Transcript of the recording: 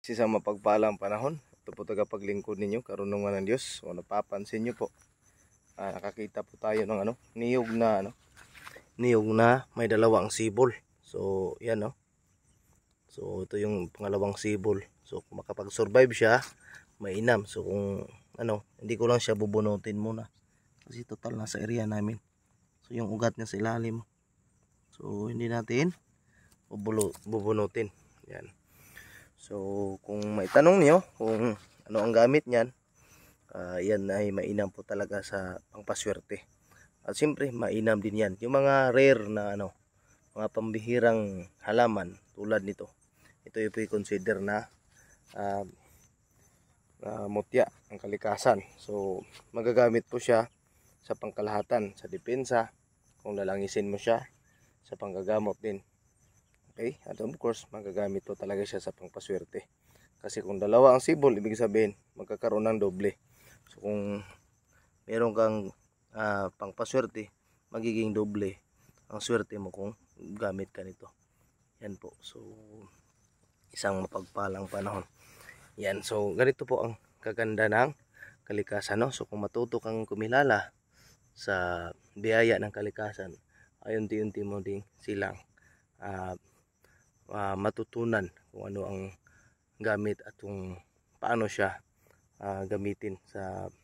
Sa mapagpalang panahon, ito po tagapaglingkod ninyo, karunungan ng Diyos. So napapansin nyo po, nakakita po tayo ng niyog na may dalawang sibol. So yan So ito yung pangalawang sibol. So kung makapag-survive siya, mainam. So kung hindi ko lang siya bubunutin muna. Kasi total nasa area namin. So yung ugat niya sa ilalim. So hindi natin bubunutin. Yan. So kung may tanong niyo kung ano ang gamit niyan, yan ay mainam po talaga sa pangpaswerte. At siyempre mainam din yan. Yung mga rare na mga pambihirang halaman tulad nito. Ito yung i-consider na mutya ang kalikasan. So magagamit po siya sa pangkalahatan, sa depensa, kung lalangisin mo siya, sa panggagamot din. Okay, at of course magagamit po talaga siya sa pangpaswerte. Kasi kung dalawa ang sibol, ibig sabihin magkakaroon ng doble. So kung meron kang pangpaswerte, magiging doble ang swerte mo kung gamit ka nito. Yan po. So isang mapagpalang panahon. Yan. So ganito po ang kaganda ng kalikasan. So kung matuto kang kumilala sa biyaya ng kalikasan, ay unti-unti mo ding silang matutunan kung ano ang gamit at kung paano siya gamitin sa